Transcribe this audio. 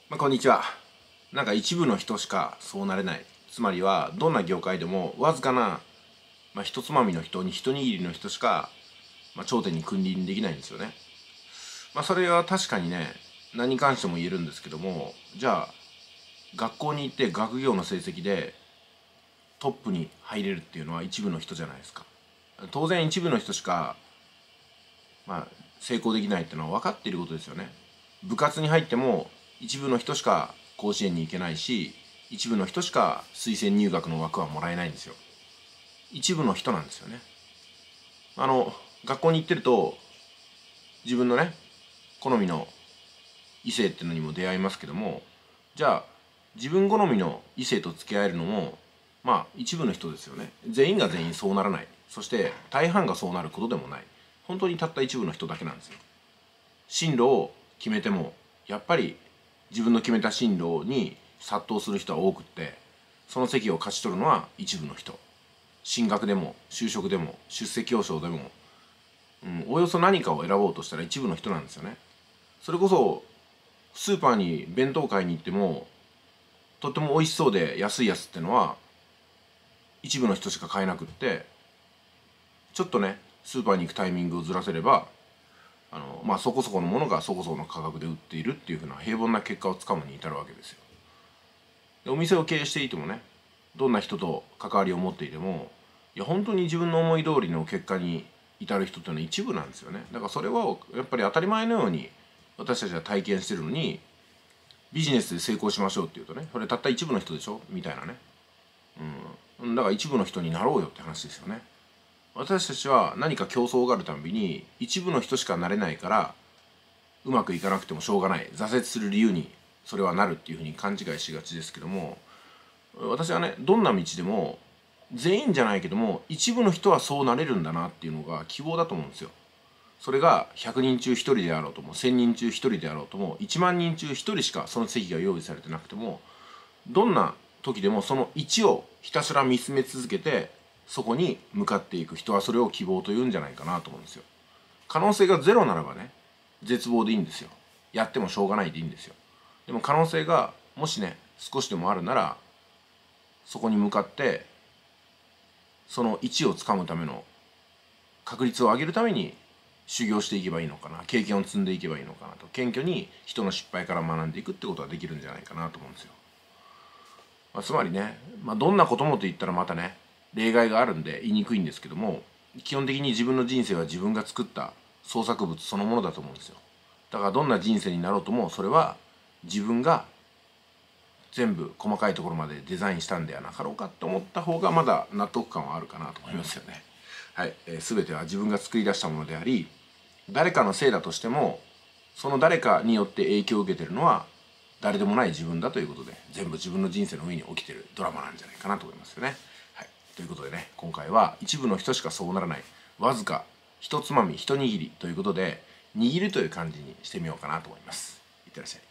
こんにちは。一部の人しかそうなれない。つまりはどんな業界でもわずかな、一つまみの人に一握りの人しか、頂点に君臨できないんですよね。それは確かにね、何に関しても言えるんですけども、じゃあ学校に行って学業の成績でトップに入れるっていうのは一部の人じゃないですか。当然一部の人しか、成功できないっていうのは分かっていることですよね。部活に入っても一部の人しか甲子園に行けないし、一部の人しか推薦入学の枠はもらえないんですよ。一部の人なんですよね。学校に行ってると自分のね、好みの異性っていうのにも出会いますけども、じゃあ自分好みの異性と付き合えるのも一部の人ですよね。全員が全員そうならない。そして大半がそうなることでもない。本当にたった一部の人だけなんですよ。進路を決めてもやっぱり自分の決めた進路に殺到する人は多くって、その席を勝ち取るのは一部の人。進学でも就職でも出世競争でも、おおよそ何かを選ぼうとしたら一部の人なんですよね。それこそスーパーに弁当買いに行ってもとっても美味しそうで安いやつってのは一部の人しか買えなくって、ちょっとねスーパーに行くタイミングをずらせればそこそこのものがそこそこの価格で売っているっていうふうな平凡な結果をつかむに至るわけですよ。でお店を経営していてもね、どんな人と関わりを持っていても、いや本当に自分の思い通りの結果に至る人っていうのは一部なんですよね。だからそれはやっぱり当たり前のように私たちは体験してるのに、ビジネスで成功しましょうっていうとね、それたった一部の人でしょみたいなね。だから一部の人になろうよって話ですよね。私たちは何か競争があるたんびに一部の人しかなれないからうまくいかなくてもしょうがない、挫折する理由にそれはなるっていうふうに勘違いしがちですけども、私はね、どんな道でも全員じゃないけども一部の人はそうなれるんだなっていうのが希望だと思うんですよ。それが100人中1人であろうとも1000人中1人であろうとも1万人中1人しかその席が用意されてなくても、どんな時でもその1をひたすら見つめ続けてそこに向かっていく人はそれを希望というんじゃないかなと思うんですよ。可能性がゼロならばね、絶望でいいんですよ。やってもしょうがないでいいんですよ。でも可能性がもしね少しでもあるなら、そこに向かってその1をつかむための確率を上げるために修行していけばいいのかな、経験を積んでいけばいいのかなと、謙虚に人の失敗から学んでいくってことができるんじゃないかなと思うんですよ。つまりね、どんなこともと言ったらまたね例外があるんで言いにくいんですけども、基本的に自分の人生は自分が作った創作物そのものだと思うんですよ。だからどんな人生になろうともそれは自分が全部細かいところまでデザインしたんではなかろうかって思った方がまだ納得感はあるかなと思いますよね。はい、全ては自分が作り出したものであり、誰かのせいだとしてもその誰かによって影響を受けてるのは誰でもない自分だということで、全部自分の人生の上に起きてるドラマなんじゃないかなと思いますよね。はい、ということでね、今回は一部の人しかそうならない、わずか一つまみ一握りということで、握るという感じにしてみようかなと思います。いってらっしゃい。